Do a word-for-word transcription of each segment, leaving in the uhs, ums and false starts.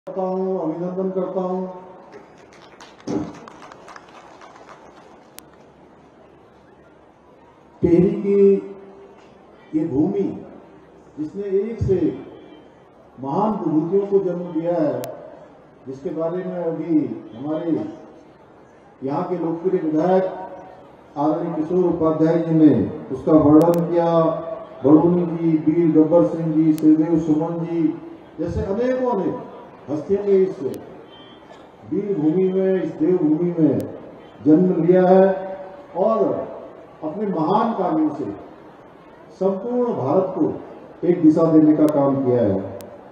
करता हूं, अभिनंदन करता हूं। टिहरी की ये भूमि जिसने एक से महान विभूतियों को जन्म दिया है, जिसके बारे में अभी हमारे यहाँ के लोकप्रिय विधायक आदरणीय किशोर उपाध्याय जी ने उसका वर्णन किया। बड़ूनी जी, वीर गब्बर सिंह जी, श्रीदेव सुमन जी जैसे अनेकों ने हस्तियों ने इस वीर भूमि में, इस देवभूमि में जन्म लिया है और अपने महान कार्यों से संपूर्ण भारत को एक दिशा देने का काम किया है।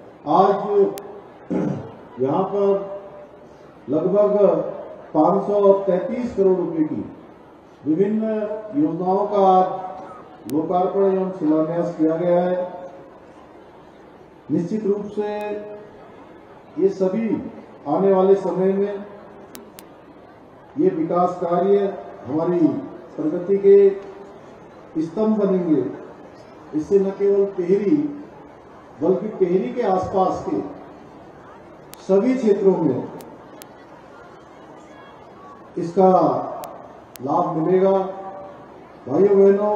आज यहाँ पर लगभग पाँच सौ तैंतीस करोड़ रुपए की विभिन्न योजनाओं का लोकार्पण एवं शिलान्यास किया गया है। निश्चित रूप से ये सभी आने वाले समय में ये विकास कार्य हमारी प्रगति के स्तंभ बनेंगे। इससे न केवल टिहरी बल्कि टिहरी के आसपास के सभी क्षेत्रों में इसका लाभ मिलेगा। भाइयों बहनों,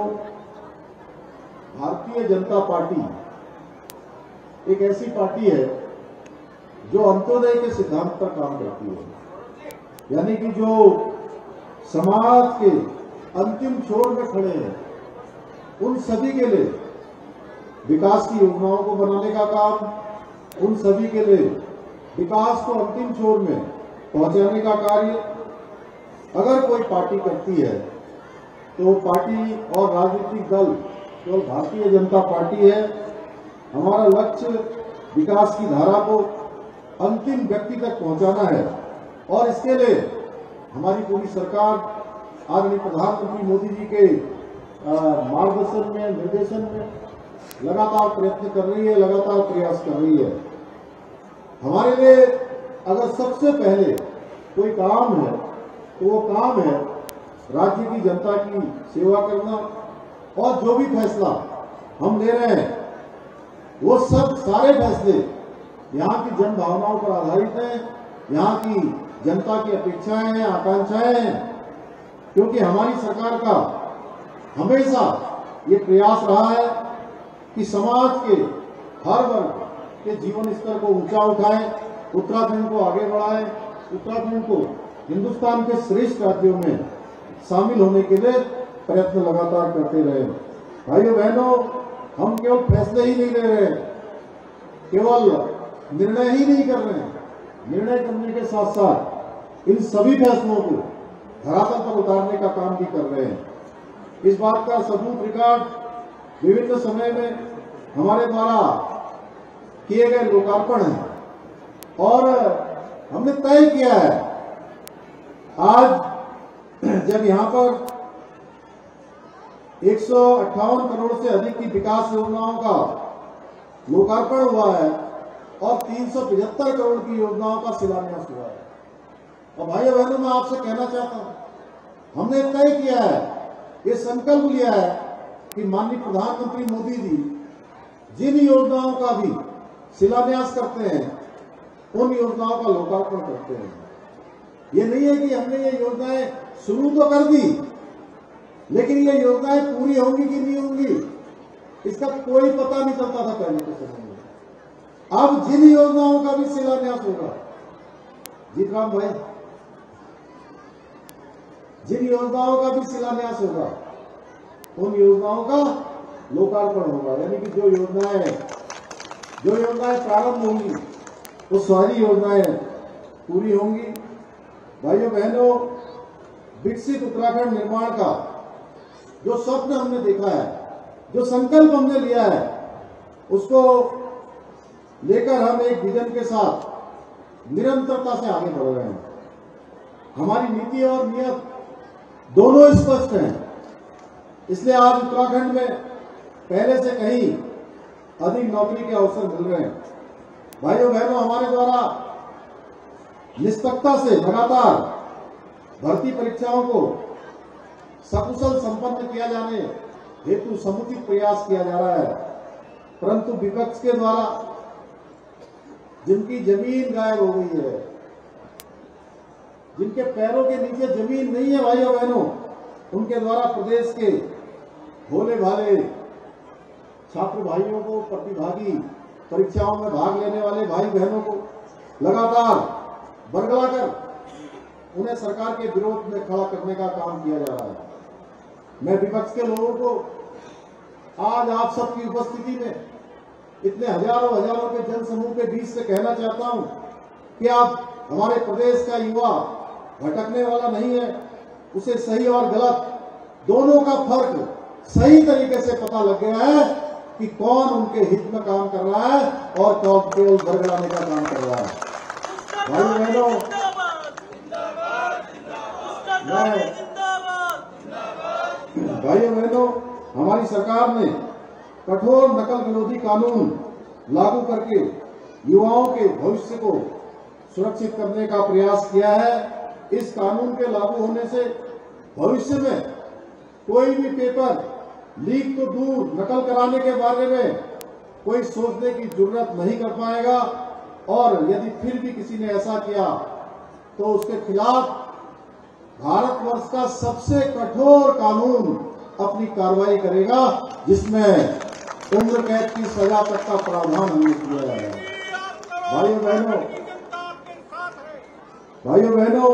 भारतीय जनता पार्टी एक ऐसी पार्टी है जो अंत्योदय के सिद्धांत पर काम करती है, यानी कि जो समाज के अंतिम छोर में खड़े हैं उन सभी के लिए विकास की योजनाओं को बनाने का काम, उन सभी के लिए विकास को अंतिम छोर में पहुंचाने का कार्य अगर कोई पार्टी करती है तो वो पार्टी और राजनीतिक दल केवल तो भारतीय जनता पार्टी है। हमारा लक्ष्य विकास की धारा को अंतिम व्यक्ति तक पहुंचाना है और इसके लिए हमारी पूरी सरकार आदरणीय प्रधानमंत्री मोदी जी के मार्गदर्शन में, निर्देशन में लगातार प्रयत्न कर रही है, लगातार प्रयास कर रही है। हमारे लिए अगर सबसे पहले कोई काम है तो वो काम है राज्य की जनता की सेवा करना, और जो भी फैसला हम ले रहे हैं वो सब सारे फैसले यहाँ की जन भावनाओं पर आधारित हैं, यहाँ की जनता की अपेक्षाएं हैं, आकांक्षाएं हैं। क्योंकि हमारी सरकार का हमेशा ये प्रयास रहा है कि समाज के हर वर्ग के जीवन स्तर को ऊंचा उठाएं, उत्तराखंड को आगे बढ़ाएं, उत्तराखंड को हिंदुस्तान के श्रेष्ठ राज्यों में शामिल होने के लिए प्रयत्न लगातार करते रहे। भाइयों बहनों, हम केवल फैसले ही नहीं ले रहे, केवल निर्णय ही नहीं कर रहे हैं, निर्णय करने के साथ साथ इन सभी फैसलों को धरातल पर उतारने का काम भी कर रहे हैं। इस बात का सबूत रिकॉर्ड विभिन्न समय में हमारे द्वारा किए गए लोकार्पण है और हमने तय किया है आज जब यहाँ पर एक सौ अट्ठावन करोड़ से अधिक की विकास योजनाओं का लोकार्पण हुआ है और तीन सौ पचहत्तर करोड़ की योजनाओं का शिलान्यास हुआ है। और भाइयों बहनों, मैं आपसे कहना चाहता हूं, हमने तय किया है, ये संकल्प लिया है कि माननीय प्रधानमंत्री मोदी जी जिन योजनाओं का भी शिलान्यास करते हैं उन योजनाओं का लोकार्पण करते हैं। ये नहीं है कि हमने ये योजनाएं शुरू तो कर दी, लेकिन ये योजनाएं पूरी होंगी कि नहीं होंगी इसका कोई पता नहीं चलता था पहले के समय में। अब जिन योजनाओं का भी शिलान्यास होगा, जीतराम भाई, जिन योजनाओं का भी शिलान्यास होगा उन योजनाओं का लोकार्पण होगा। यानी कि जो योजनाएं जो योजनाएं प्रारंभ होंगी वो सारी योजनाएं पूरी होंगी। भाइयों बहनों, विकसित उत्तराखंड निर्माण का जो स्वप्न हमने देखा है, जो संकल्प हमने लिया है, उसको लेकर हम एक विजन के साथ निरंतरता से आगे बढ़ रहे हैं। हमारी नीति और नियत दोनों स्पष्ट हैं, इसलिए आज उत्तराखंड में पहले से कहीं अधिक नौकरी के अवसर मिल रहे हैं। भाइयों बहनों, हमारे द्वारा निष्पक्षता से लगातार भर्ती परीक्षाओं को सकुशल संपन्न किया जाने हेतु समुचित प्रयास किया जा रहा है, परंतु विपक्ष के द्वारा जिनकी जमीन गायब हो गई है, जिनके पैरों के नीचे जमीन नहीं है भाइयों बहनों, उनके द्वारा प्रदेश के भोले भाले छात्र भाइयों को, प्रतिभागी परीक्षाओं में भाग लेने वाले भाई बहनों को लगातार बरगलाकर उन्हें सरकार के विरोध में खड़ा करने का काम किया जा रहा है। मैं विपक्ष के लोगों को आज आप सबकी उपस्थिति में इतने हजारों हजारों के जनसमूह के बीच से कहना चाहता हूं कि आप हमारे प्रदेश का युवा भटकने वाला नहीं है, उसे सही और गलत दोनों का फर्क सही तरीके से पता लग गया है कि कौन उनके हित में काम कर रहा है और कौन केवल बरगलाने का काम कर रहा है। भाइयों बहनों, भाइयों बहनों, हमारी सरकार ने कठोर नकल विरोधी कानून लागू करके युवाओं के भविष्य को सुरक्षित करने का प्रयास किया है। इस कानून के लागू होने से भविष्य में कोई भी पेपर लीक तो दूर, नकल कराने के बारे में कोई सोचने की जरूरत नहीं कर पाएगा, और यदि फिर भी किसी ने ऐसा किया तो उसके खिलाफ भारतवर्ष का सबसे कठोर कानून अपनी कार्रवाई करेगा, जिसमें उम्र कैद की सजा तक का प्रावधान हमने किया है। भाइयों बहनों, भाइयों बहनों,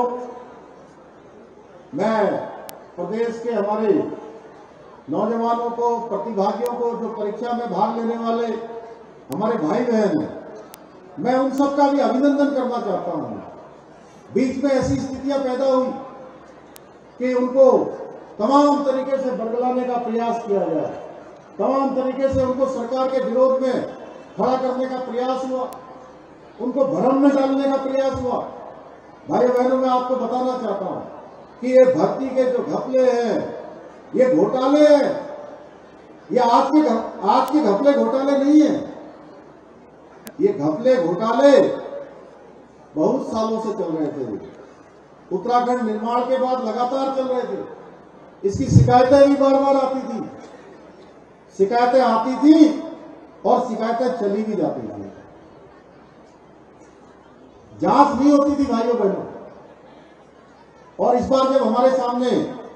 मैं प्रदेश के हमारे नौजवानों को, प्रतिभागियों को, जो परीक्षा में भाग लेने वाले हमारे भाई बहन हैं, मैं उन सब का भी अभिनंदन करना चाहता हूं। बीच में ऐसी स्थितियां पैदा हुई कि उनको तमाम तरीके से बरगलाने का प्रयास किया गया, तमाम तरीके से उनको सरकार के विरोध में खड़ा करने का प्रयास हुआ, उनको भ्रम में डालने का प्रयास हुआ। भाइयों बहनों, मैं आपको बताना चाहता हूं कि ये भर्ती के जो घपले हैं, ये घोटाले हैं, ये आज के आज के घपले घोटाले नहीं है। ये घपले घोटाले बहुत सालों से चल रहे थे, उत्तराखंड निर्माण के बाद लगातार चल रहे थे। इसकी शिकायतें भी बार बार आती थी, शिकायतें आती थी और शिकायतें चली भी जाती थी, जांच नहीं होती थी भाइयों बहनों। और इस बार जब हमारे सामने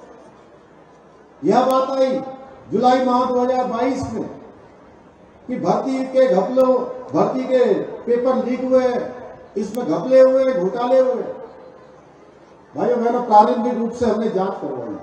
यह बात आई जुलाई माह दो हज़ार बाईस में कि भर्ती के घपलों, भर्ती के पेपर लीक हुए, इसमें घपले हुए, घोटाले हुए, भाइयों बहनों, प्रारंभिक रूप से हमने जांच करवाई,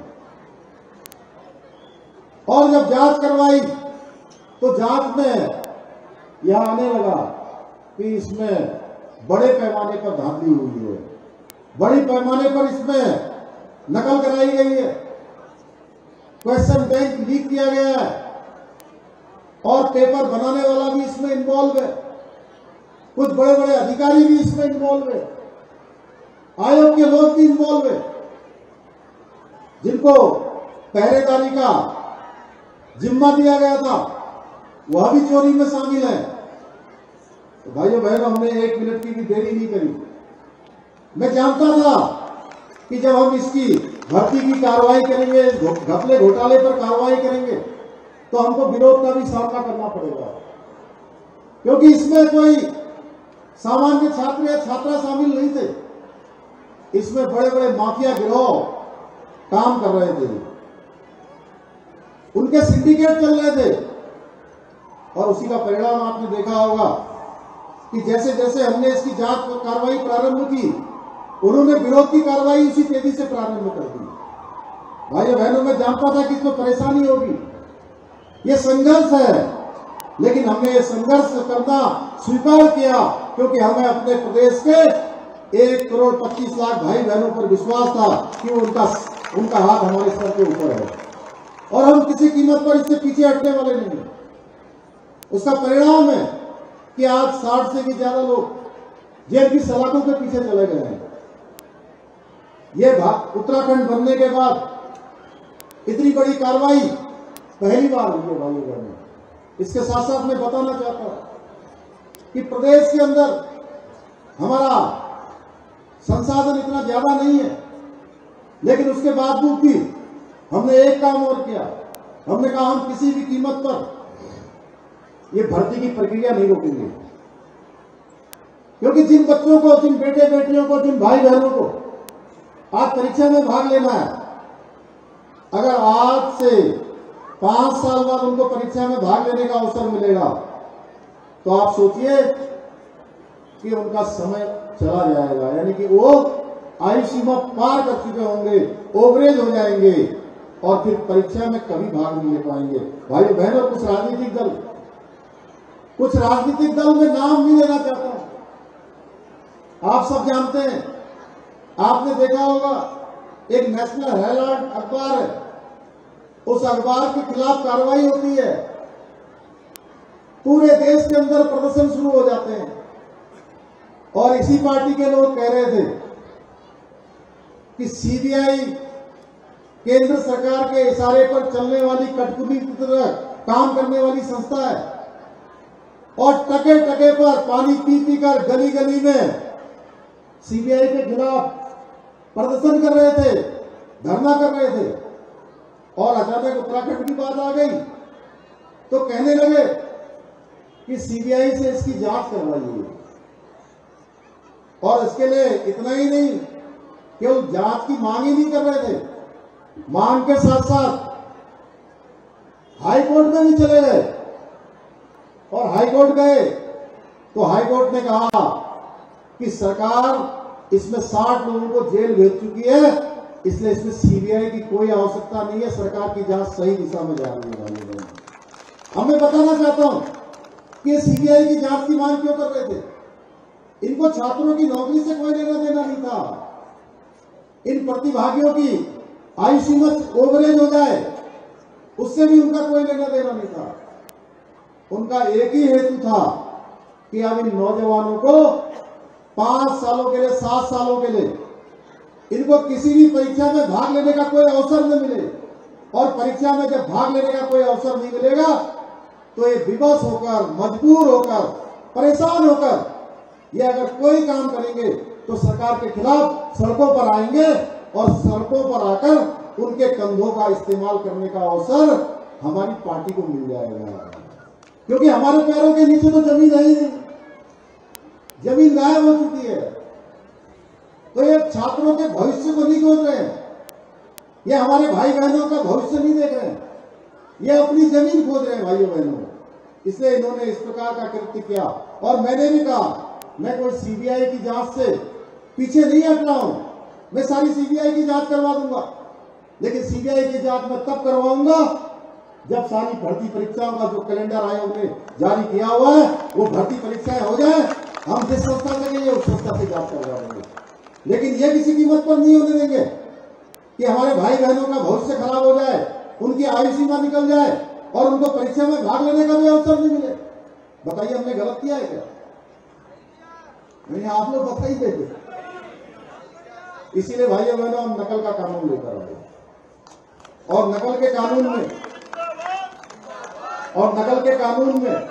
और जब जांच करवाई तो जांच में यह आने लगा कि इसमें बड़े पैमाने पर धांधली हुई है, बड़ी पैमाने पर इसमें नकल कराई गई है, क्वेश्चन बैंक लीक किया गया है, और पेपर बनाने वाला भी इसमें इन्वॉल्व है, कुछ बड़े बड़े अधिकारी भी इसमें इन्वॉल्व है, आयोग के लोग भी इन्वॉल्व है, जिनको पहरेदारी का जिम्मा दिया गया था वह भी चोरी में शामिल है। तो भाइयों बहनों, हमने एक मिनट की भी देरी नहीं करी। मैं जानता था कि जब हम इसकी भर्ती की कार्रवाई करेंगे, घपले घोटाले पर कार्रवाई करेंगे, तो हमको विरोध का भी सामना करना पड़ेगा, क्योंकि इसमें कोई सामान्य छात्र या छात्रा शामिल नहीं थे, इसमें बड़े बड़े माफिया गिरोह काम कर रहे थे, उनके सिंडिकेट चल रहे थे। और उसी का परिणाम आपने देखा होगा कि जैसे जैसे हमने इसकी जांच कार्रवाई प्रारंभ की, उन्होंने विरोध की कार्रवाई उसी तेजी से प्रारंभ कर दी। भाइयों बहनों, मैं जानता था कि इसमें परेशानी होगी, ये संघर्ष है, लेकिन हमने ये संघर्ष करना स्वीकार किया, क्योंकि हमें अपने प्रदेश के एक करोड़ पच्चीस लाख भाई बहनों पर विश्वास था कि उनका उनका हाथ हमारे सर के ऊपर है, और हम किसी कीमत पर इससे पीछे हटने वाले नहीं हैं। उसका परिणाम है कि आज साठ से भी ज्यादा लोग जेल की सलाखों के पीछे चले गए हैं। ये उत्तराखंड बनने के बाद इतनी बड़ी कार्रवाई पहली बार हुई है भाइयों बहनों। इसके साथ साथ मैं बताना चाहता हूं कि प्रदेश के अंदर हमारा संसाधन इतना ज्यादा नहीं है, लेकिन उसके बावजूद भी हमने एक काम और किया। हमने कहा हम किसी भी कीमत पर ये भर्ती की प्रक्रिया नहीं रोकेंगे। क्योंकि जिन बच्चों को, जिन बेटे बेटियों को, जिन भाई बहनों को आज परीक्षा में भाग लेना है, अगर आज से पांच साल बाद उनको परीक्षा में भाग लेने का अवसर मिलेगा तो आप सोचिए कि उनका समय चला जाएगा, यानी कि वो आयु सीमा पार कर चुके होंगे, ओवरेज हो जाएंगे और फिर परीक्षा में कभी भाग नहीं ले पाएंगे। भाइयों बहनों, कुछ राजनीतिक दल कुछ राजनीतिक दल में नाम नहीं लेना चाहता हूं। आप सब जानते हैं, आपने देखा होगा एक नेशनल हेराल्ड अखबार है, उस अखबार के खिलाफ कार्रवाई होती है, पूरे देश के अंदर प्रदर्शन शुरू हो जाते हैं और इसी पार्टी के लोग कह रहे थे कि सीबीआई केंद्र सरकार के इशारे पर चलने वाली कठपुतली की तरह काम करने वाली संस्था है और टके टके पर पानी पी पी कर गली गली में सीबीआई के खिलाफ प्रदर्शन कर रहे थे, धरना कर रहे थे और अचानक उत्तराखंड की बात आ गई तो कहने लगे कि सीबीआई से इसकी जांच करवाइए। और इसके लिए इतना ही नहीं, केवल जांच की मांग ही नहीं कर रहे थे, मांग के साथ साथ हाई कोर्ट में भी चले गए और हाई कोर्ट गए तो हाई कोर्ट ने कहा कि सरकार इसमें साठ लोगों को जेल भेज चुकी है, इसलिए इसमें सीबीआई की कोई आवश्यकता नहीं है, सरकार की जांच सही दिशा में जा रही है। अब मैं बताना चाहता हूं कि सीबीआई की जांच की मांग क्यों कर रहे थे। इनको छात्रों की नौकरी से कोई लेना देना नहीं था, इन प्रतिभागियों की आयु सीमा ओवरेज हो जाए उससे भी उनका कोई लेना देना नहीं था। उनका एक ही हेतु था कि अब इन नौजवानों को पांच सालों के लिए, सात सालों के लिए इनको किसी भी परीक्षा में भाग लेने का कोई अवसर न मिले और परीक्षा में जब भाग लेने का कोई अवसर नहीं मिलेगा तो ये विवश होकर, मजबूर होकर, परेशान होकर ये अगर कोई काम करेंगे तो सरकार के खिलाफ सड़कों पर आएंगे और सड़कों पर आकर उनके कंधों का इस्तेमाल करने का अवसर हमारी पार्टी को मिल जाएगा, क्योंकि हमारे पैरों के नीचे तो जमीन है ही नहीं, जमीन गायब हो चुकी है। तो ये छात्रों के भविष्य को नहीं खोज रहे हैं, ये हमारे भाई बहनों का भविष्य नहीं देख रहे हैं, ये अपनी जमीन खोज रहे हैं भाइयों बहनों। इसलिए इन्होंने इस प्रकार का कृत्य किया और मैंने भी कहा मैं कोई सीबीआई की जांच से पीछे नहीं हट रहा हूं, मैं सारी सीबीआई की जांच करवा दूंगा, लेकिन सीबीआई की जांच मैं तब करवाऊंगा जब सारी भर्ती परीक्षाओं का जो कैलेंडर आयोग ने जारी किया हुआ है वो भर्ती परीक्षाएं हो जाए, हम जिस संस्था से गए उस संस्था से जांच करवा देंगे। लेकिन ये किसी कीमत पर नहीं होने देंगे कि हमारे भाई बहनों का भविष्य खराब हो जाए, उनकी आयु सीमा निकल जाए और उनको परीक्षा में भाग लेने का भी अवसर नहीं मिले। बताइए हमने गलत किया है क्या? नहीं, आप लोग बताइए। इसीलिए भाइयों बहनों हम नकल का कानून लेकर आए और नकल के कानून में और नकल के कानून में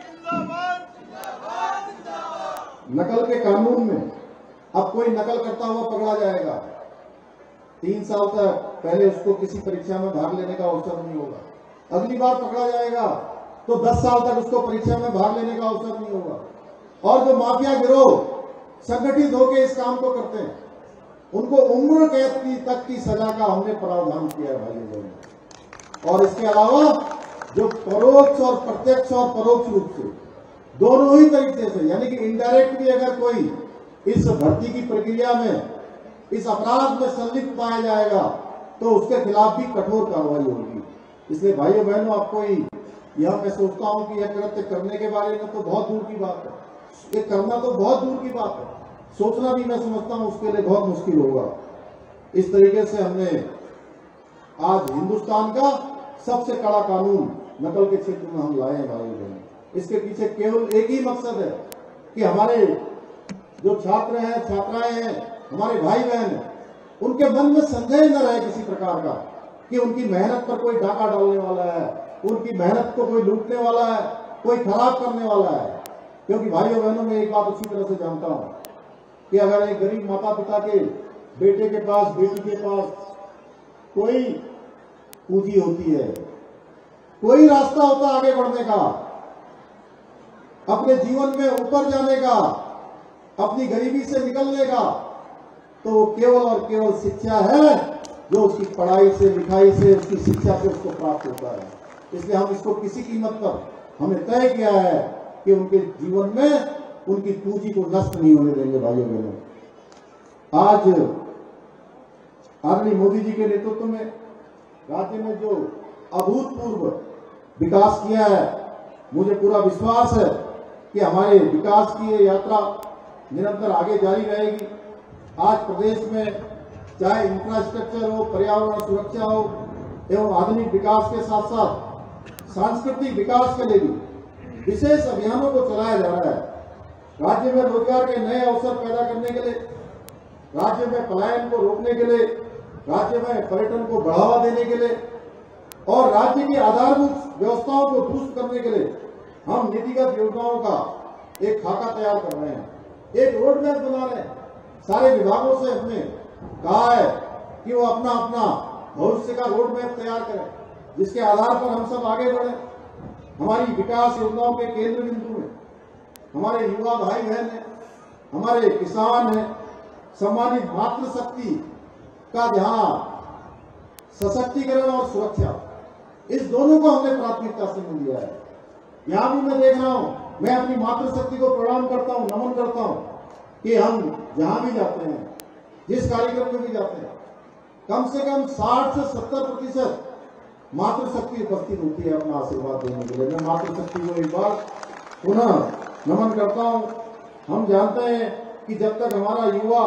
नकल के कानून में अब कोई नकल करता हुआ पकड़ा जाएगा, तीन साल तक पहले उसको किसी परीक्षा में भाग लेने का अवसर नहीं होगा, अगली बार पकड़ा जाएगा तो दस साल तक उसको परीक्षा में भाग लेने का अवसर नहीं होगा। और जो माफिया गिरोह संगठित होकर इस काम को करते हैं उनको उम्र कैद की तक की सजा का हमने प्रावधान किया है भाइयों बहनों। और इसके अलावा जो परोक्ष और प्रत्यक्ष और परोक्ष रूप से दोनों ही तरीके से, यानी कि इनडायरेक्ट भी अगर कोई इस भर्ती की प्रक्रिया में, इस अपराध में संलिप्त पाया जाएगा तो उसके खिलाफ भी कठोर कार्रवाई होगी। इसलिए भाइयों बहनों, आपको यह मैं सोचता हूं कि यह कृत्य करने के बारे में तो बहुत दूर की बात है, ये करना तो बहुत दूर की बात है, सोचना भी मैं समझता हूं उसके लिए बहुत मुश्किल होगा। इस तरीके से हमने आज हिंदुस्तान का सबसे कड़ा कानून नकल के क्षेत्र में हम लाए हैं भाई बहन। इसके पीछे केवल एक ही मकसद है कि हमारे जो छात्र हैं, छात्राएं हैं, हमारे भाई बहन हैं, उनके मन में संदेह न रहे किसी प्रकार का कि उनकी मेहनत पर कोई डाका डालने वाला है, उनकी मेहनत को कोई लूटने वाला है, कोई खराब करने वाला है। क्योंकि भाइयों बहनों, मैं एक बात अच्छी तरह से जानता हूं कि अगर एक गरीब माता पिता के बेटे के पास, बेटी के पास कोई पूंजी होती है, कोई रास्ता होता आगे बढ़ने का, अपने जीवन में ऊपर जाने का, अपनी गरीबी से निकलने का, तो वो केवल और केवल शिक्षा है जो उसकी पढ़ाई से, लिखाई से, उसकी शिक्षा से उसको प्राप्त होता है। इसलिए हम इसको किसी कीमत पर हमने तय किया है कि उनके जीवन में उनकी पूंजी को नष्ट नहीं होने देंगे। भाइयों बहनों, आज आदरणीय मोदी जी के नेतृत्व में राज्य में जो अभूतपूर्व विकास किया है, मुझे पूरा विश्वास है कि हमारे विकास की ये यात्रा निरंतर आगे जारी रहेगी। आज प्रदेश में चाहे इंफ्रास्ट्रक्चर हो, पर्यावरण सुरक्षा हो एवं आधुनिक विकास के साथ साथ सांस्कृतिक विकास के लिए भी विशेष अभियानों को चलाया जा रहा है। राज्य में रोजगार के नए अवसर पैदा करने के लिए, राज्य में पलायन को रोकने के लिए, राज्य में पर्यटन को बढ़ावा देने के लिए और राज्य की आधारभूत व्यवस्थाओं को दुरुस्त करने के लिए हम नीतिगत योजनाओं का एक खाका तैयार कर रहे हैं, एक रोड मैप बना रहे हैं। सारे विभागों से हमने कहा है कि वो अपना अपना भविष्य का रोड मैप तैयार करें, जिसके आधार पर हम सब आगे बढ़े। हमारी विकास योजनाओं के केंद्र बिंदु में हमारे युवा भाई बहन हैं, हमारे किसान हैं, सम्मानित मातृशक्ति का जहां सशक्तिकरण और सुरक्षा, इस दोनों को हमने प्राथमिकता से मिल दिया है। यहां भी मैं देख रहा हूं, मैं अपनी मातृशक्ति को प्रणाम करता हूं, नमन करता हूं कि हम जहां भी जाते हैं, जिस कार्यक्रम में भी जाते हैं, कम से कम साठ से सत्तर प्रतिशत मातृशक्ति उपस्थित होती है अपना आशीर्वाद देने के लिए। मैं मातृशक्ति को एक बार पुनः नमन करता हूं। हम जानते हैं कि जब तक हमारा युवा,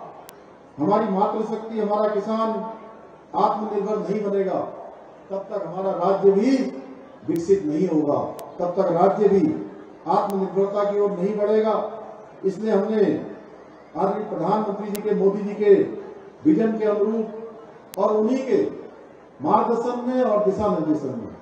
हमारी मातृशक्ति, हमारा किसान आत्मनिर्भर नहीं बनेगा, तब तक हमारा राज्य भी विकसित नहीं होगा, तब तक राज्य भी आत्मनिर्भरता की ओर नहीं बढ़ेगा। इसलिए हमने आदरणीय प्रधानमंत्री जी के, मोदी जी के विजन के अनुरूप और उन्हीं के मार्गदर्शन में और दिशा निर्देशन में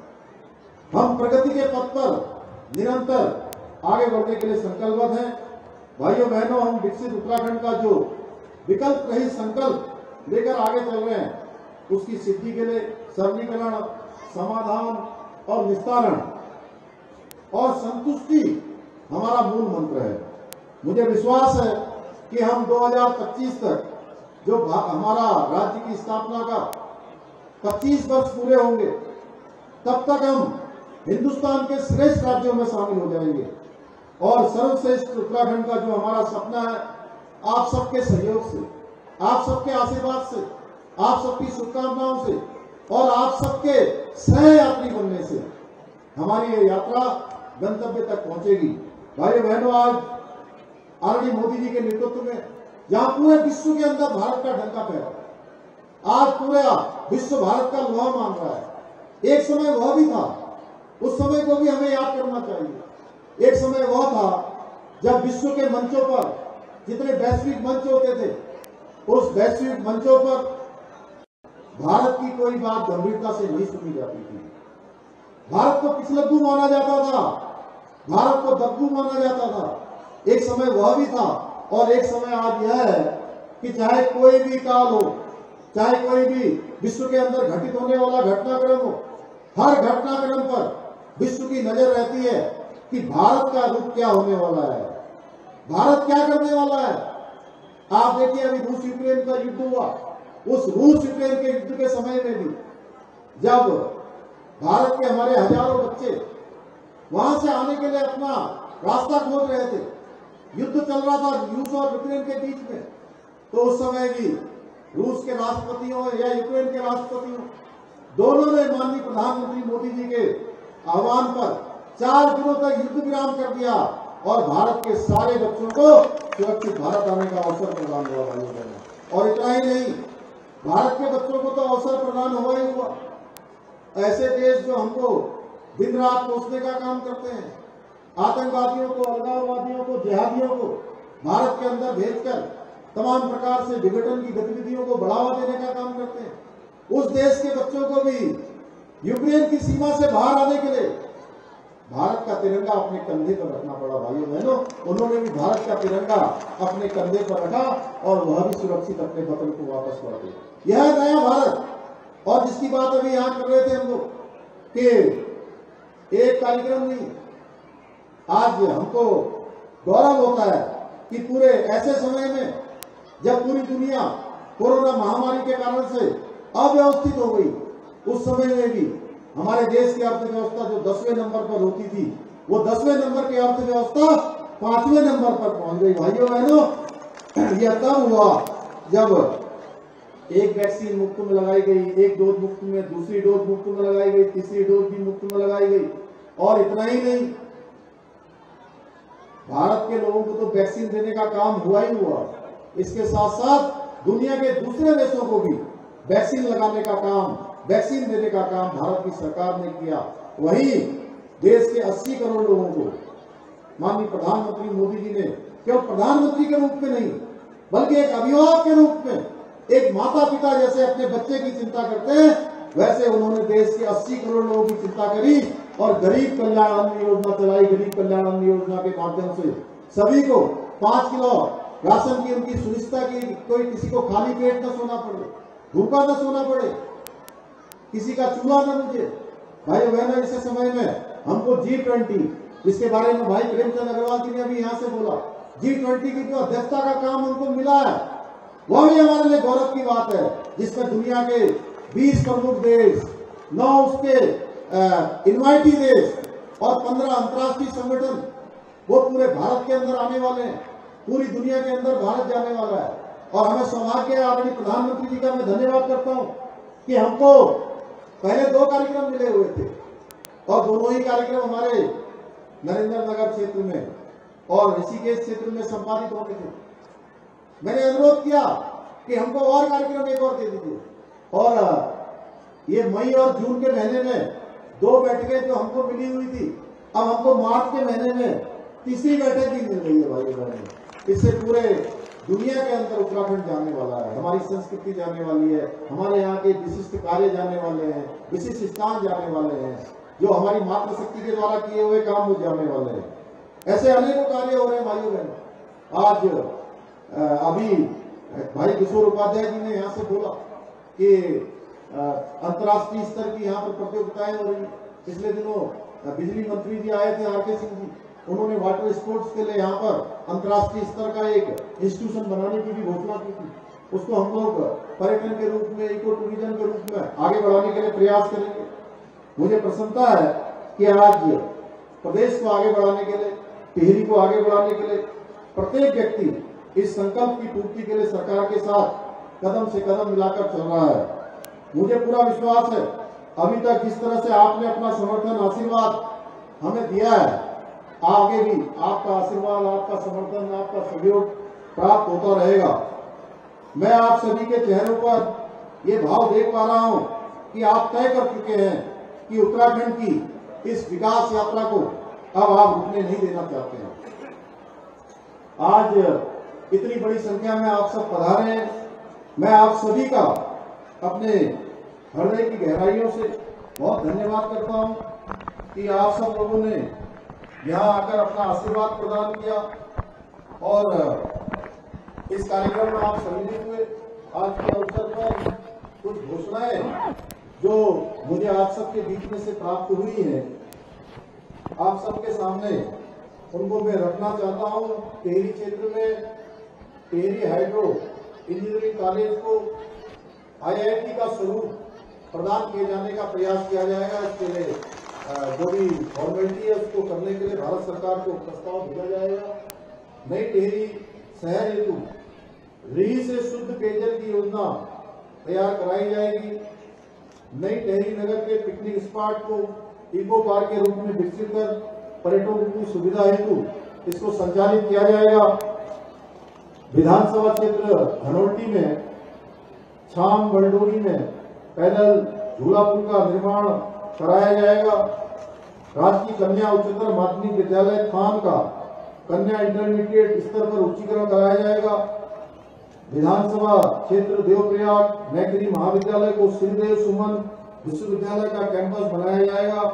हम प्रगति के पथ पर निरंतर आगे बढ़ने के लिए संकल्पबद्ध हैं। भाइयों बहनों, हम विकसित उत्तराखंड का जो विकल्प रहित संकल्प लेकर आगे चल रहे हैं, उसकी सिद्धि के लिए सरलीकरण, समाधान और निस्तारण और संतुष्टि हमारा मूल मंत्र है। मुझे विश्वास है कि हम दो हज़ार पच्चीस तक जो हमारा राज्य की स्थापना का पच्चीस वर्ष पूरे होंगे, तब तक हम हिंदुस्तान के श्रेष्ठ राज्यों में शामिल हो जाएंगे और सर्वश्रेष्ठ उत्तराखंड का जो हमारा सपना है, आप सबके सहयोग से, आप सबके आशीर्वाद से, आप सबकी शुभकामनाओं से और आप सबके सह यात्री बनने से हमारी ये यात्रा गंतव्य तक पहुंचेगी। भाइयों बहनों, आज आदरणीय मोदी जी के नेतृत्व में जहां पूरे विश्व के अंदर भारत का डंका फहरा, आज पूरा विश्व भारत का लोहा मान रहा है। एक समय वह भी था, उस समय को भी हमें याद करना चाहिए। एक समय वह था जब विश्व के मंचों पर जितने वैश्विक मंच होते थे, उस वैश्विक मंचों पर भारत की कोई बात गंभीरता से नहीं सुनी जाती थी। भारत को पिछलग्गू माना जाता था, भारत को दग्गू माना जाता था। एक समय वह भी था और एक समय आज यह है कि चाहे कोई भी काल हो, चाहे कोई भी विश्व के अंदर घटित होने वाला घटनाक्रम हो, हर घटनाक्रम पर विश्व की नजर रहती है कि भारत का रूप क्या होने वाला है, भारत क्या करने वाला है। आप देखिए, अभी रूस यूक्रेन का युद्ध हुआ, उस रूस यूक्रेन के युद्ध के समय में भी जब भारत के हमारे हजारों बच्चे वहां से आने के लिए अपना रास्ता खोज रहे थे, युद्ध चल रहा था रूस और यूक्रेन के बीच में, तो उस समय भी रूस के राष्ट्रपतियों या यूक्रेन के राष्ट्रपतियों दोनों ने माननीय प्रधानमंत्री मोदी जी के आह्वान पर चार दिनों तक युद्ध विराम कर दिया और भारत के सारे बच्चों को सुरक्षित भारत आने का अवसर प्रदान हुआ। भाइयों, और इतना ही नहीं, भारत के बच्चों को तो अवसर प्रदान हुआ ही हुआ। ऐसे देश जो हमको दिन रात कोसने का काम करते हैं, आतंकवादियों को, अलगाववादियों को, जिहादियों को भारत के अंदर भेजकर तमाम प्रकार से विघटन की गतिविधियों को बढ़ावा देने का काम करते हैं, उस देश के बच्चों को भी यूक्रेन की सीमा से बाहर आने के लिए भारत का तिरंगा अपने कंधे पर रखना पड़ा। भाइयों बहनों, उन्होंने भी भारत का तिरंगा अपने कंधे पर रखा और वह भी सुरक्षित अपने वतन को वापस लौटे। यह नया भारत, और जिसकी बात अभी यहां कर रहे थे हम लोग कि एक कार्यक्रम नहीं, आज हमको गौरव होता है कि पूरे ऐसे समय में जब पूरी दुनिया कोरोना महामारी के कारण से अव्यवस्थित हो गई, उस समय में भी हमारे देश की अर्थव्यवस्था जो दसवें नंबर पर होती थी, वो दसवें नंबर की अर्थव्यवस्था पांचवें नंबर पर पहुंच गई। भाइयों बहनों, यह तब हुआ जब एक वैक्सीन मुफ्त में लगाई गई, एक डोज मुफ्त में, दूसरी डोज मुफ्त में लगाई गई, तीसरी डोज भी मुफ्त में लगाई गई। और इतना ही नहीं, भारत के लोगों को तो वैक्सीन देने का काम हुआ ही हुआ, इसके साथ साथ दुनिया के दूसरे देशों को भी वैक्सीन लगाने का काम, वैक्सीन देने का काम भारत की सरकार ने किया। वही देश के अस्सी करोड़ लोगों को माननीय प्रधानमंत्री मोदी जी ने केवल प्रधानमंत्री के रूप में नहीं, बल्कि एक अभिभावक के रूप में, एक माता पिता जैसे अपने बच्चे की चिंता करते हैं, वैसे उन्होंने देश के अस्सी करोड़ लोगों की चिंता करी और गरीब कल्याण अन्न योजना चलाई। गरीब कल्याण अन्न योजना के माध्यम से सभी को पांच किलो राशन की उनकी सुनिश्चित की, कोई किसी को खाली पेट न सोना पड़े, भूखा न सोना पड़े, किसी का चूल्हा न बुझे। भाई बहनों, इस समय में हमको जी ट्वेंटी, जिसके बारे में भाई प्रेमचंद अग्रवाल जी ने अभी यहाँ से बोला, जी ट्वेंटी की जो अध्यक्षता का काम उनको मिला है, वह भी हमारे लिए गौरव की बात है, जिसमें दुनिया के बीस प्रमुख देश, नौ उसके इन्वाइटी देश और पंद्रह अंतर्राष्ट्रीय संगठन वो पूरे भारत के अंदर आने वाले हैं। पूरी दुनिया के अंदर भारत जाने वाला है और हमें सौभाग्य है, आदरणीय प्रधानमंत्री जी का मैं धन्यवाद करता हूं कि हमको पहले दो कार्यक्रम मिले हुए थे और दोनों ही कार्यक्रम हमारे नरेंद्र नगर क्षेत्र में और ऋषिकेश क्षेत्र में संपादित होते थे। मैंने अनुरोध किया कि हमको और कार्यक्रम एक और दे दीजिए और ये मई और जून के महीने में दो बैठकें जो हमको मिली हुई थी, अब हमको मार्च के महीने में तीसरी बैठक भी मिल रही है। भाई बहनों, इससे पूरे दुनिया के अंदर उत्तराखंड जाने वाला है, हमारी संस्कृति जाने वाली है, हमारे यहाँ के विशिष्ट कार्य जाने वाले हैं, विशिष्ट स्थान जाने वाले हैं, जो हमारी मातृशक्ति के द्वारा किए हुए काम वो जाने वाले हैं। ऐसे अनेकों कार्य हो रहे हैं भाइयों बहनों। आज अभी भाई किशोर उपाध्याय जी ने यहाँ से बोला कि अंतर्राष्ट्रीय स्तर की यहाँ पर प्रतियोगिताएं हो रही। पिछले दिनों बिजली मंत्री जी आए थे, आर के सिंह जी, उन्होंने वाटर स्पोर्ट्स के लिए यहाँ पर अंतर्राष्ट्रीय स्तर का एक इंस्टीट्यूशन बनाने की भी घोषणा की थी। उसको हम लोग पर्यटन के रूप में, इको टूरिज्म के रूप में आगे बढ़ाने के लिए प्रयास करेंगे। मुझे प्रसन्नता है कि आज प्रदेश को आगे बढ़ाने के लिए, टिहरी को आगे बढ़ाने के लिए प्रत्येक व्यक्ति इस संकल्प की पूर्ति के लिए सरकार के साथ कदम से कदम मिलाकर चल रहा है। मुझे पूरा विश्वास है, अभी तक जिस तरह से आपने अपना समर्थन, आशीर्वाद हमें दिया है, आगे भी आपका आशीर्वाद, आपका समर्थन, आपका सहयोग प्राप्त होता रहेगा। मैं आप सभी के चेहरों पर ये भाव देख पा रहा हूं कि आप तय कर चुके हैं कि उत्तराखंड की इस विकास यात्रा को अब आप रुकने नहीं देना चाहते हैं। आज इतनी बड़ी संख्या में आप सब पधारे हैं, मैं आप सभी का अपने हृदय की गहराइयों से बहुत धन्यवाद करता हूं कि आप सब लोगों ने यहाँ आकर अपना आशीर्वाद प्रदान किया और इस कार्यक्रम में आप सम्मिलित हुए। आज के अवसर पर कुछ घोषणाएं जो मुझे आप सबके बीच में से प्राप्त हुई है, आप सबके सामने उनको मैं रखना चाहता हूं। टिहरी क्षेत्र में टिहरी हाइड्रो इंजीनियरिंग कॉलेज को आई आई टी का स्वरूप प्रदान किए जाने का प्रयास किया जाएगा। इसके लिए जो भी फॉर्मेलिटी है उसको करने के लिए भारत सरकार को प्रस्ताव भेजा जाएगा। नई टिहरी शहर हेतु रीही से शुद्ध पेयजल की योजना तैयार कराई जाएगी। नई टिहरी नगर के पिकनिक स्पॉट को इको पार्क के रूप में विकसित कर पर्यटकों की सुविधा हेतु इसको संचालित किया जाएगा। विधानसभा क्षेत्र धनोल्टी में छाम बलडोरी में पैदल झूला पुल का निर्माण कराया जाएगा। राजकीय कन्या उच्चतर माध्यमिक विद्यालय थान का कन्या इंटरमीडिएट स्तर पर उच्चीकरण कराया जाएगा। विधानसभा क्षेत्र देवप्रयाग मैत्री महाविद्यालय को श्रीदेव सुमन विश्वविद्यालय का कैंपस बनाया जाएगा।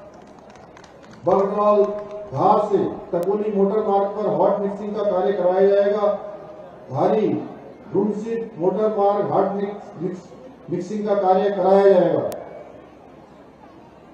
बरगौल धार से टकोली मोटर मार्ग पर हॉट मिक्सिंग का कार्य कराया जाएगा। भारी ड्रूमसीट मोटर मार्ग हॉट मिक्स मिक्सिंग का कार्य कराया जाएगा।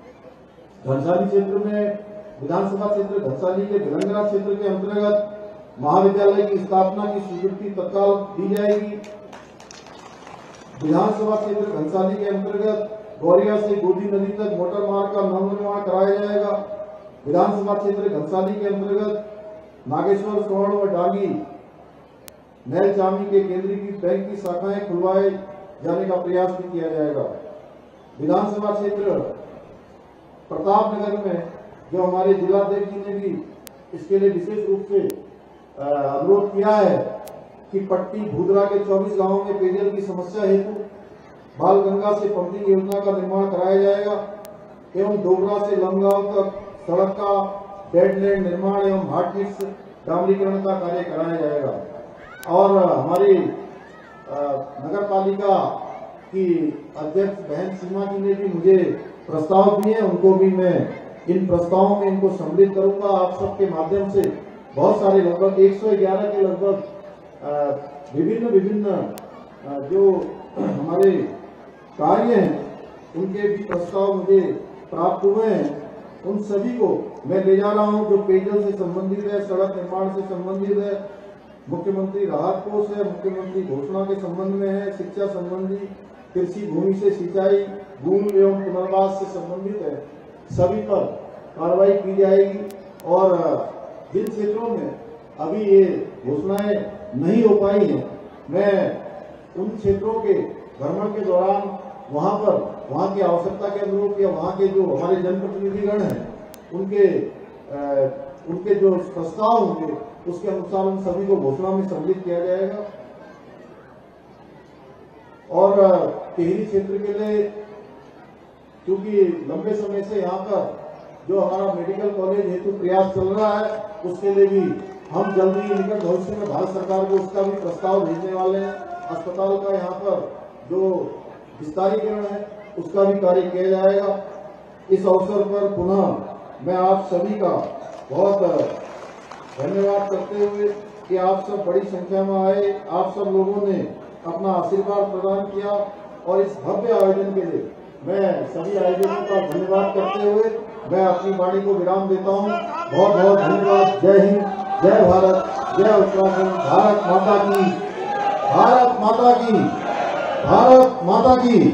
घनसाली क्षेत्र में विधानसभा क्षेत्र घनसाली के भिलंगरा क्षेत्र के अंतर्गत महाविद्यालय की स्थापना की स्वीकृति तत्काल दी जाएगी। विधानसभा क्षेत्र घनसाली के अंतर्गत गौरिया से गोदी नदी तक मोटर मार्ग का नवनिर्माण कराया जाएगा। विधानसभा क्षेत्र घनसाली के अंतर्गत नागेश्वर, स्वर्ण व डांगी नैल चामी के केंद्रीकृत बैंक की शाखाएं खुलवाए जाने का प्रयास भी किया जाएगा। विधानसभा क्षेत्र प्रतापनगर में जो हमारे जिलाध्यक्ष जी ने भी इसके लिए विशेष रूप से अनुरोध किया है कि पट्टी भूदरा के चौबीस गांवों में पेयजल की समस्या हेतु बाल गंगा से पंपिंग योजना का निर्माण कराया जाएगा एवं डोगरा से लमगांव तक सड़क का डेडलैंड निर्माण एवं हार्ट हिट्स डामरीकरण का कार्य कराया जाएगा। और हमारी नगर पालिका की अध्यक्ष बहन सीमा जी ने भी मुझे प्रस्ताव दिए, उनको भी मैं इन प्रस्तावों में इनको सम्मिलित करूंगा। आप सबके माध्यम से बहुत सारे लगभग एक सौ ग्यारह के लगभग विभिन्न विभिन्न जो हमारे कार्य हैं उनके भी प्रस्ताव मुझे प्राप्त हुए हैं। उन सभी को मैं ले जा रहा हूं जो पेयजल से संबंधित है, सड़क निर्माण से संबंधित है, मुख्यमंत्री राहत कोष है, मुख्यमंत्री घोषणा के संबंध में है, शिक्षा संबंधी, कृषि भूमि से सिंचाई, भूमि एवं पुनर्वास से संबंधित है, सभी पर कार्रवाई की जाएगी। और जिन क्षेत्रों में अभी ये घोषणाएं नहीं हो पाई हैं, मैं उन क्षेत्रों के भ्रमण के दौरान वहां पर वहां की आवश्यकता के अनुरूप या वहां के जो हमारे जनप्रतिनिधिगण हैं उनके आ, उनके जो प्रस्ताव होंगे उसके अनुसार उन सभी को घोषणा में सम्मिलित किया जाएगा। और टिहरी क्षेत्र के लिए क्योंकि लंबे समय से यहाँ पर जो हमारा मेडिकल कॉलेज हेतु प्रयास चल रहा है, उसके लिए भी हम जल्दी ही निकट भविष्य में भारत सरकार को उसका भी प्रस्ताव भेजने वाले हैं। अस्पताल का यहाँ पर जो विस्तारीकरण है उसका भी कार्य किया जाएगा। इस अवसर पर पुनः मैं आप सभी का बहुत धन्यवाद करते हुए कि आप सब बड़ी संख्या में आए, आप सब लोगों ने अपना आशीर्वाद प्रदान किया और इस भव्य आयोजन के लिए मैं सभी आयोजकों का धन्यवाद करते हुए मैं अपनी वाणी को विराम देता हूं। बहुत बहुत धन्यवाद। जय हिंद, जय भारत, जय उत्तराखंड। भारत माता की, भारत माता की, भारत माता की।